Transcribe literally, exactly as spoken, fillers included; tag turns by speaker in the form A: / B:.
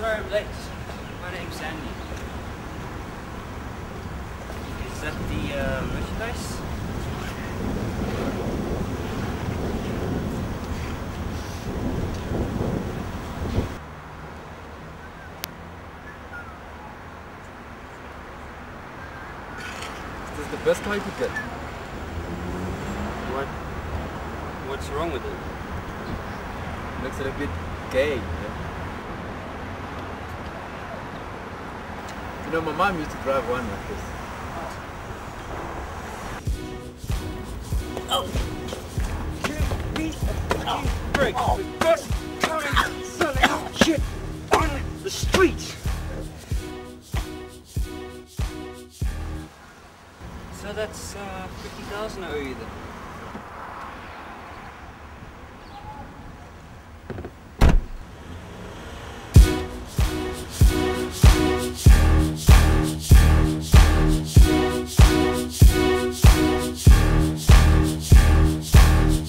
A: sorry I'm late. My name's Andy. Is that the uh, merchandise?
B: This is the best car you could get.
A: What? What's wrong with it?
B: Makes it a bit gay, you know? You know, my mom used to drive one like this.
A: Oh! Give me a break. The best car selling shit on the street! So that's uh, fifty thousand I owe you then.